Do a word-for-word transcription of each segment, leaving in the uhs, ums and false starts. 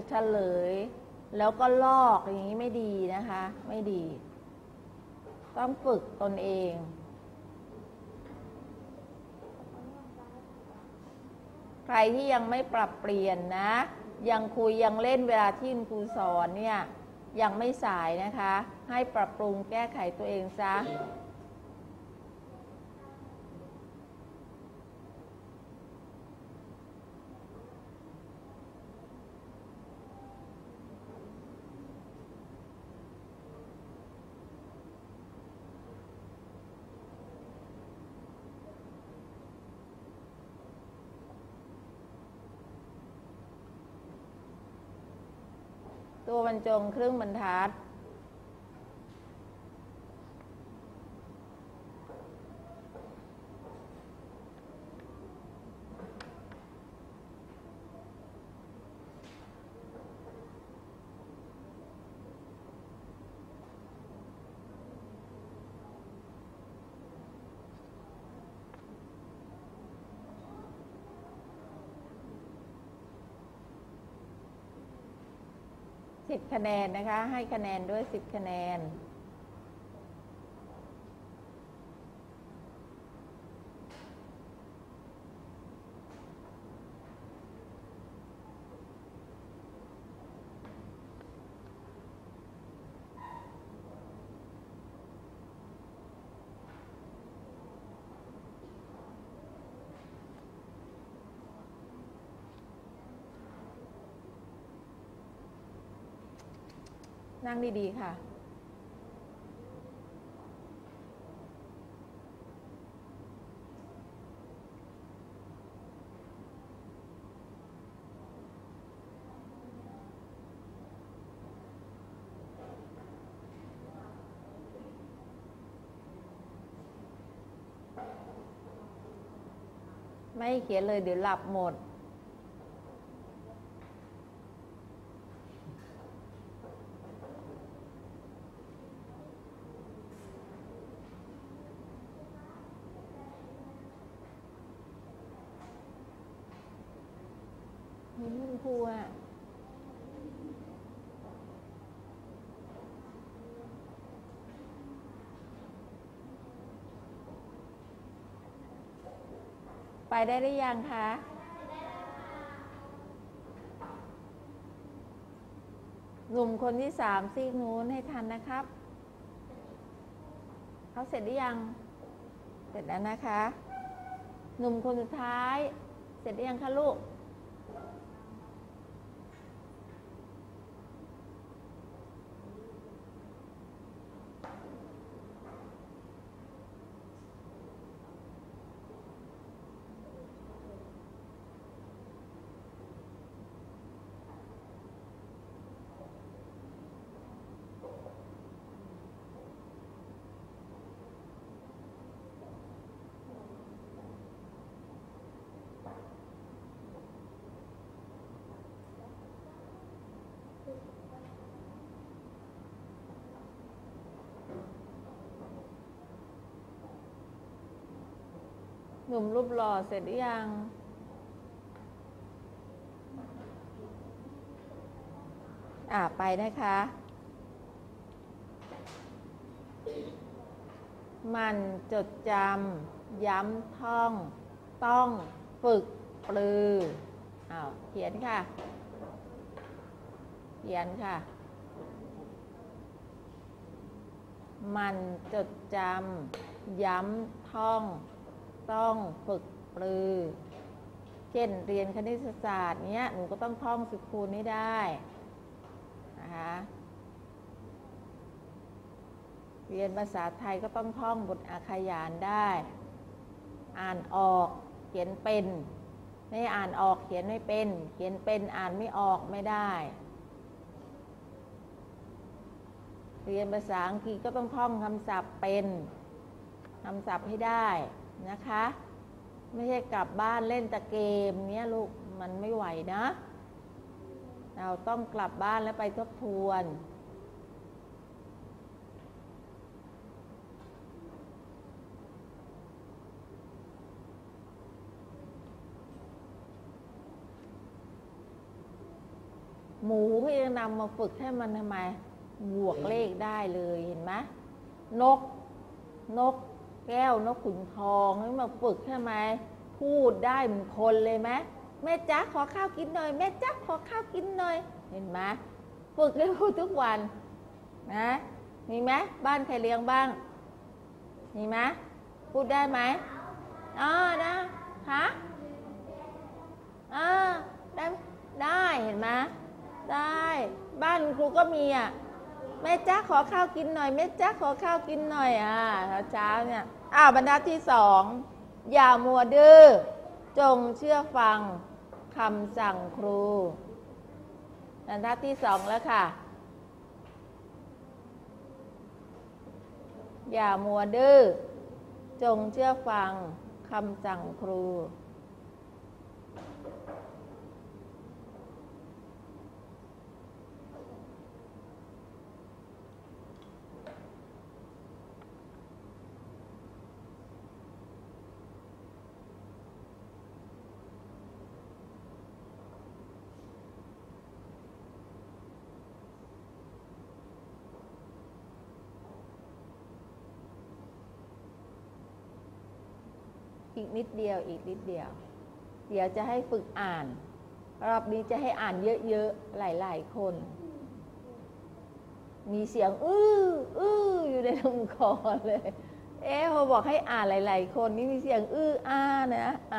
เฉลยแล้วก็ลอกอย่างนี้ไม่ดีนะคะไม่ดีต้องฝึกตนเองใครที่ยังไม่ปรับเปลี่ยนนะยังคุยยังเล่นเวลาที่คุณครูสอนเนี่ยยังไม่สายนะคะให้ปรับปรุงแก้ไขตัวเองซะตัวบรรจงครึ่งบรรทัดสิบคะแนนนะคะให้คะแนนด้วยสิบคะแนนนั่งดีๆค่ะไม่เขียนเลยเดี๋ยวหลับหมดนี่คุณครูอะไปได้หรือยังคะหนุ่มคนที่สามซีกนู้นให้ทันนะครับเขาเสร็จหรือยังเสร็จแล้วนะคะหนุ่มคนสุดท้ายเสร็จหรือยังคะลูกหนุ่มรูปหล่อเสร็จหรือยังอ่าไปนะคะมันจดจำย้ำท่องต้องฝึกปรืออ้าวเขียนค่ะเขียนค่ะมันจดจำย้ำท่องต้องฝึกปรือเช่นเรียนคณิตศาสตร์เนี้ยหนูก็ต้องท่องสิบคูณให้ได้นะคะเรียนภาษาไทยก็ต้องท่องบทอาขยานได้อ่านออกเขียนเป็นไม่อ่านออกเขียนไม่เป็นเขียนเป็นอ่านไม่ออกไม่ได้เรียนภาษาอังกฤษก็ต้องท่องคำศัพท์เป็นคำศัพท์ให้ได้นะคะไม่ใช่กลับบ้านเล่นแต่เกมเนี้ยลูกมันไม่ไหวนะเราต้องกลับบ้านแล้วไปทบทวนหมูก็ยังนำมาฝึกให้มันทำไมบวกเลขได้เลยเห็นไหมนกนกแก้วนกขุนทองให้มาฝึกใช่ไหมพูดได้เหมือนคนเลยไหมแม่จ๊ะขอข้าวกินหน่อยแม่จ๊ะขอข้าวกินหน่อยเห็นไหมฝึกให้พูดทุกวันนะมีไหมบ้านใครเลี้ยงบ้างมีไหมพูดได้ไหมอ๋อนะฮะอ่าได้ได้เห็นไหมได้บ้านครูก็มีอ่ะแม่จ๊ะขอข้าวกินหน่อยแม่จ๊ะขอข้าวกินหน่อยอ่าเช้าเนี่ยอ้าวบรรทัดที่สองอย่ามัวดื้อจงเชื่อฟังคำสั่งครูบรรทัดที่สองแล้วค่ะอย่ามัวดื้อจงเชื่อฟังคำสั่งครูอีกนิดเดียวอีกนิดเดียวเดี๋ยวจะให้ฝึกอ่านรอบนี้จะให้อ่านเยอะๆหลายๆคนมีเสียงอื้ออื้ออยู่ในลำคอเลยเอ๊ะพอบอกให้อ่านหลายๆคนนี่มีเสียงอื้ออ้านะอ่ะ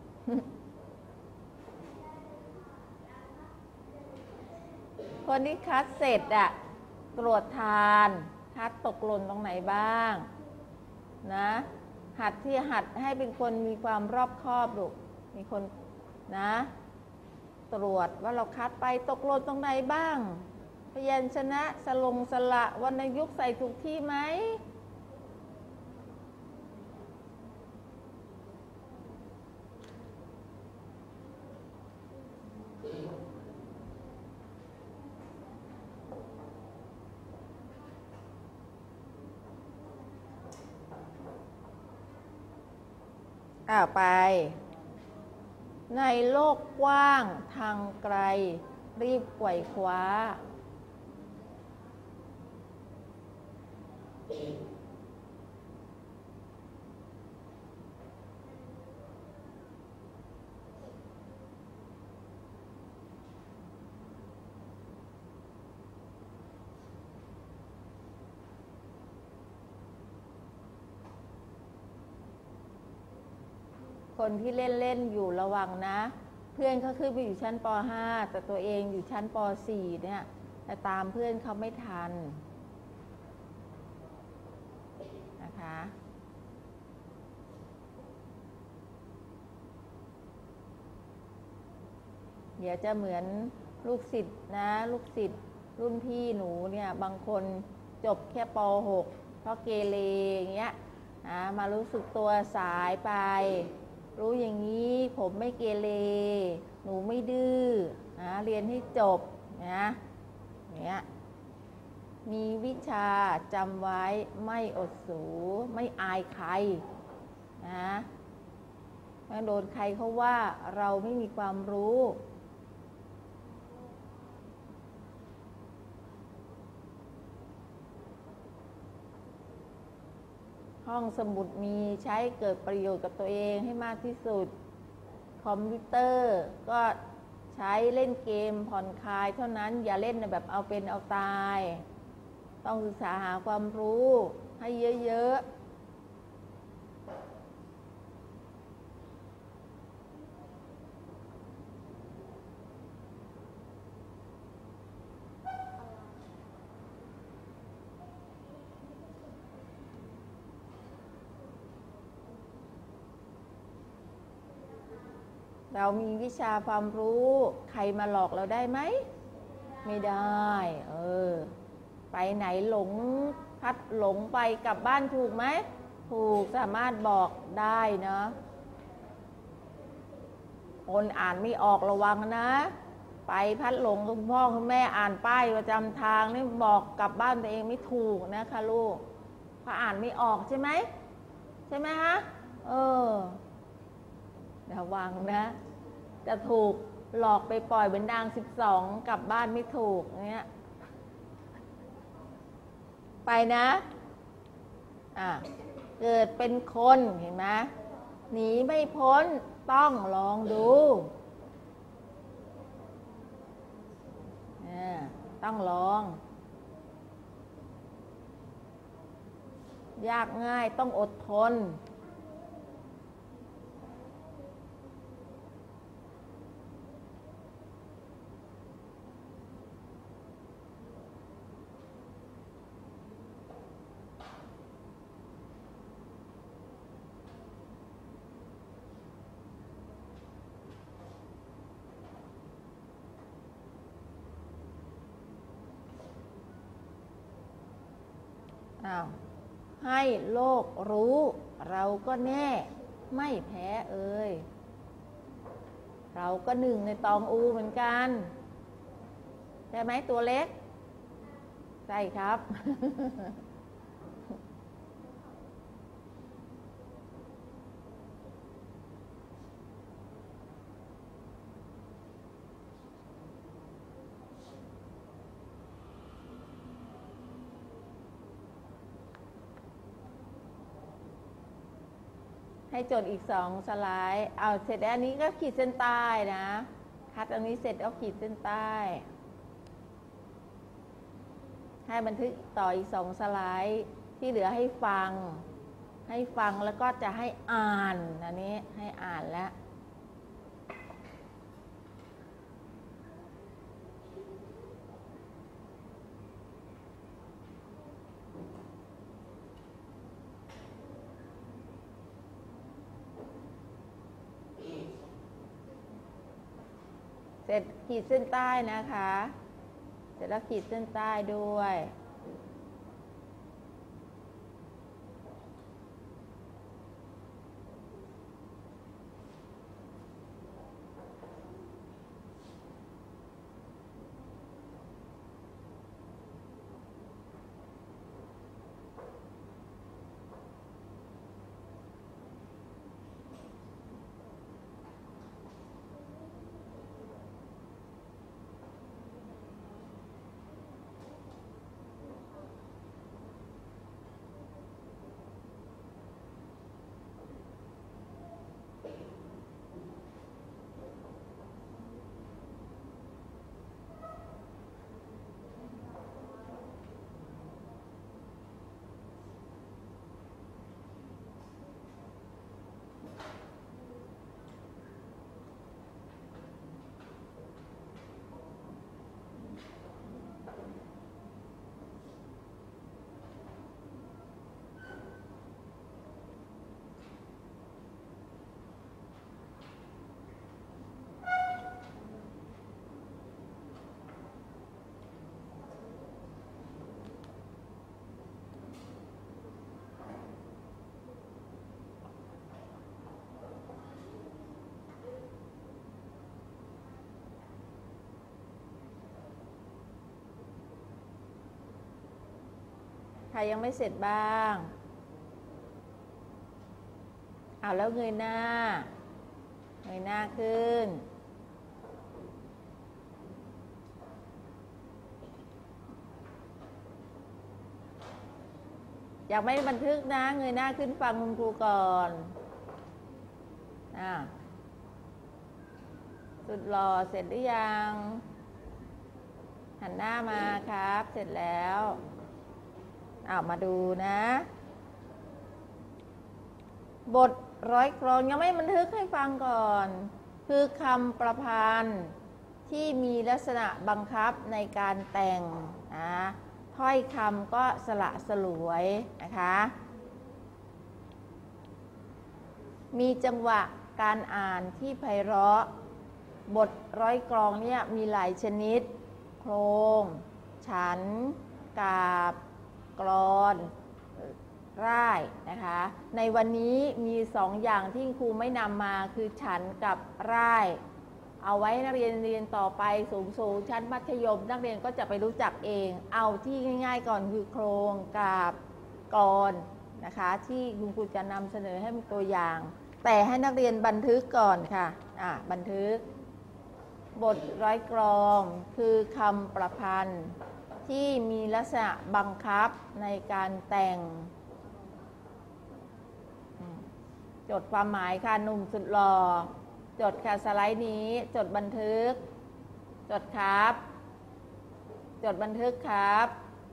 คนที่คัดเสร็จอะตรวจทานคัดตกหล่นตรงไหนบ้างนะหัดที่หัดให้เป็นคนมีความรอบคอบลูกมีคนนะตรวจว่าเราคัดไปตกหล่นตรงไหนบ้างพยัญชนะสลงสระวรรณยุกต์ใส่ถูกที่ไหมอ่าไปในโลกกว้างทางไกลรีบไขว่คว้าคนที่เล่นเล่นอยู่ระวังนะเพื่อนเขาขึ้นไปอยู่ชั้นป ห้าแต่ตัวเองอยู่ชั้นป สี่เนี่ยแต่ตามเพื่อนเขาไม่ทันนะคะเดี๋ยวจะเหมือนลูกศิษย์นะลูกศิษย์รุ่นพี่หนูเนี่ยบางคนจบแค่ป หกเพราะเกเรอย่างเงี้ยนะมารู้สึกตัวสายไปรู้อย่างนี้ผมไม่เกเรหนูไม่ดื้อนะเรียนให้จบนะเนี่ยมีวิชาจำไว้ไม่อดสูไม่อายใครนะไม่โดนใครเขาว่าเราไม่มีความรู้ห้องสมุดมีใช้เกิดประโยชน์กับตัวเองให้มากที่สุดคอมพิวเตอร์ก็ใช้เล่นเกมผ่อนคลายเท่านั้นอย่าเล่นแบบเอาเป็นเอาตายต้องศึกษาหาความรู้ให้เยอะๆเรามีวิชาความรู้ใครมาหลอกเราได้ไหมไม่ได้เออไปไหนหลงพัดหลงไปกลับบ้านถูกไหมถูกสามารถบอกได้นะคนอ่านไม่ออกระวังนะไปพัดหลงคุณพ่อคุณแม่อ่านป้ายประจำทางนี่บอกกลับบ้านตัวเองไม่ถูกนะคะลูกเพราะอ่านไม่ออกใช่ไหมใช่ไหมฮะเออระวังนะจะถูกหลอกไปปล่อยเหมือนนางสิบสองกลับบ้านไม่ถูกเงี้ยไปนะอ่ะเกิดเป็นคนเห็นไหมหนีไม่พ้นต้องลองดูต้องลองยากง่ายต้องอดทนให้โลกรู้เราก็แน่ไม่แพ้เอ่ยเราก็หนึ่งในตองอูเหมือนกันใช่ไหมตัวเล็กใช่ครับ ให้จดอีกสองสไลด์เอาเสร็จแล้วอันนี้ก็ขีดเส้นใต้นะคัดอันนี้เสร็จเอาขีดเส้นใต้ให้บันทึกต่ออีกสองสไลด์ที่เหลือให้ฟังให้ฟังแล้วก็จะให้อ่านอันนี้ให้อ่านแล้วเสร็จขีดเส้นใต้นะคะเสร็จแล้วขีดเส้นใต้ด้วยใครยังไม่เสร็จบ้างเอาแล้วเงยหน้าเงยหน้าขึ้นอยากไม่บันทึกนะเงยหน้าขึ้นฟังคุณครูก่อนอ่าสุดหล่อเสร็จหรือยังหันหน้ามาครับเสร็จแล้วเอามาดูนะบทร้อยกลอนยังไม่บันทึกให้ฟังก่อนคือคำประพันธ์ที่มีลักษณะบังคับในการแต่งนะถ้อยคำก็สละสลวยนะคะมีจังหวะการอ่านที่ไพเราะบทร้อยกลองเนี่ยมีหลายชนิดโครงฉันกาบกลอนร่ายนะคะในวันนี้มีสองอย่างที่ครูไม่นำมาคือฉันกับร่ายเอาไว้นักเรียนเรียนต่อไปสูงๆชั้นมัธยมนักเรียนก็จะไปรู้จักเองเอาที่ง่ายๆก่อนคือโครงกาบกลอนนะคะที่คุณครูจะนำเสนอให้เป็นตัวอย่างแต่ให้นักเรียนบันทึกก่อนค่ะอ่ะบันทึกบทร้อยกลองคือคำประพันธ์ที่มีลักษณะบังคับในการแต่งจดความหมายค่ะหนุ่มสุดหล่อจดค่ะสไลด์นี้จดบันทึกจดครับจดบันทึกครับ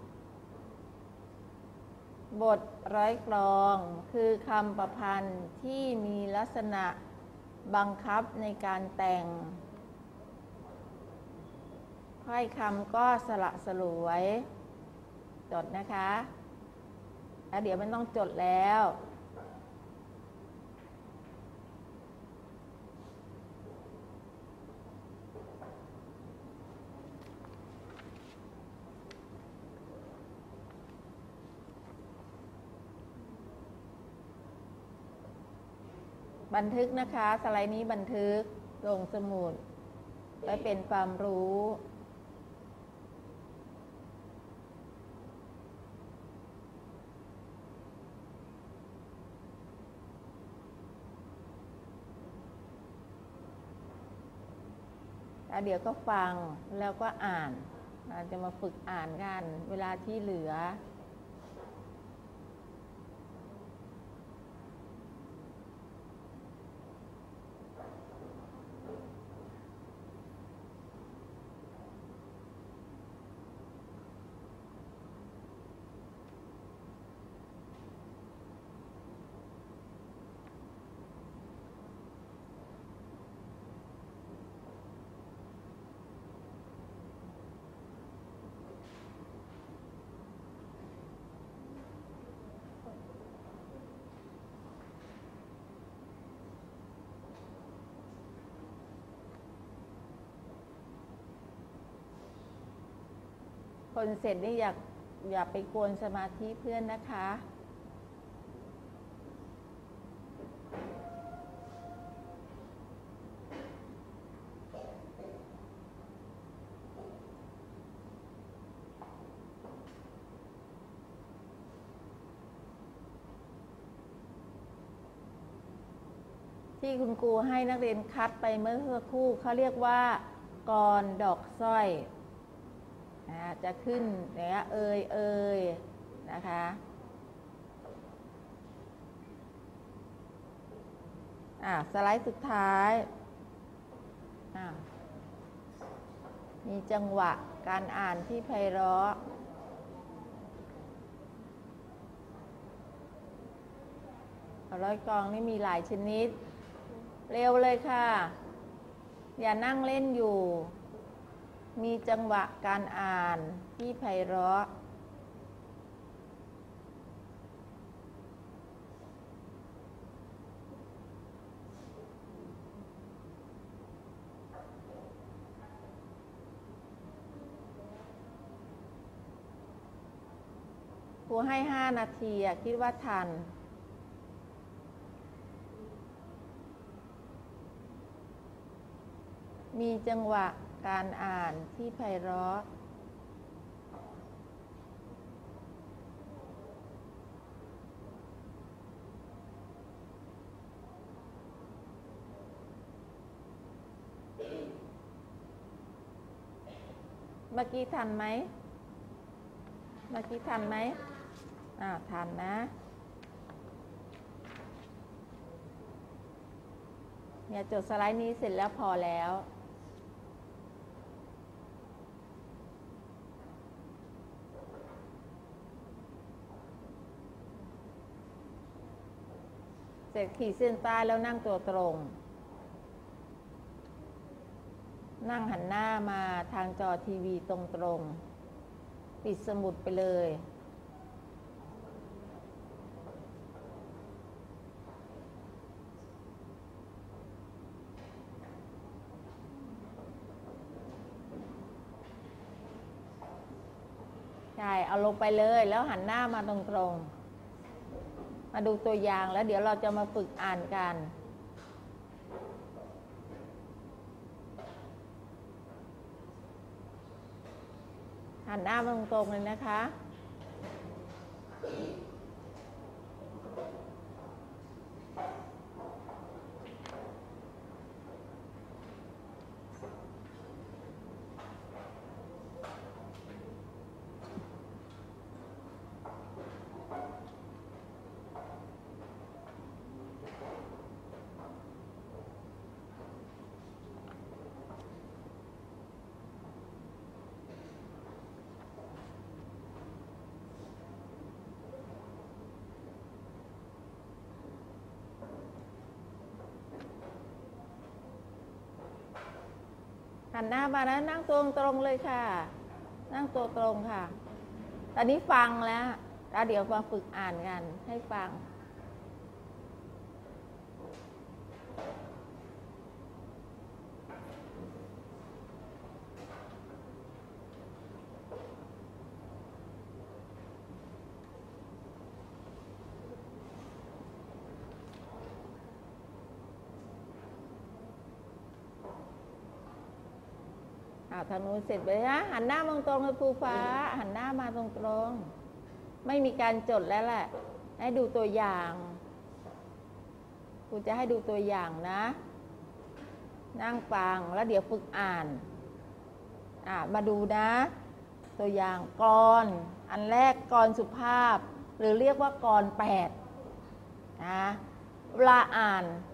บทร้อยกลองคือคำประพันธ์ที่มีลักษณะบังคับในการแต่งถ้อยคำก็สละสลวยจดนะคะแล้วเดี๋ยวไม่ต้องจดแล้วบันทึกนะคะสไลด์นี้บันทึกลงสมุดไว้เป็นความรู้แล้วเดี๋ยวก็ฟังแล้วก็อ่านเราจะมาฝึกอ่านกันเวลาที่เหลือคนเสร็จนี่อยากอย่าไปกวนสมาธิเพื่อนนะคะที่คุณครูให้นักเรียนคัดไปเมื่อสักครู่เขาเรียกว่ากรดอกสร้อยจะขึ้นเนี่ยเอยเอยนะคะอ่าสไลด์สุดท้ายอ่ามีจังหวะการอ่านที่ไพเราะร้อยกลองนี่มีหลายชนิดเร็วเลยค่ะอย่านั่งเล่นอยู่มีจังหวะการอ่านที่ไพเราะครูให้ห้านาทีคิดว่าทันมีจังหวะการอ่านที่ไพเราะเมื่อกี้ทันไหมเมื่อกี้ทันไหมอ่าทันนะเนี่ยจดสไลด์นี้เสร็จแล้วพอแล้วเสร็จขีดเส้นใต้แล้วนั่งตัวตรงนั่งหันหน้ามาทางจอทีวีตรงๆปิดสมุดไปเลยใช่เอาลงไปเลยแล้วหันหน้ามาตรงๆมาดูตัวอย่างแล้วเดี๋ยวเราจะมาฝึกอ่านกันหันหน้ามาตรงๆเลยนะคะหันหน้ามานะนั่งตรงตรงเลยค่ะ นั่งตัวตรงค่ะ ตอนนี้ฟังแล้วแล้วเดี๋ยวมาฝึกอ่านกันให้ฟังทางนู้นเสร็จไปนะหันหน้ามองตรงเลยภูฟ้าหันหน้ามาตรงตรงไม่มีการจดแล้วแหละให้ดูตัวอย่างครูจะให้ดูตัวอย่างนะนั่งฟังแล้วเดี๋ยวฝึกอ่านอ่ามาดูนะตัวอย่างกรอันแรกกรสุภาพหรือเรียกว่ากรแปดนะเวลาอ่าน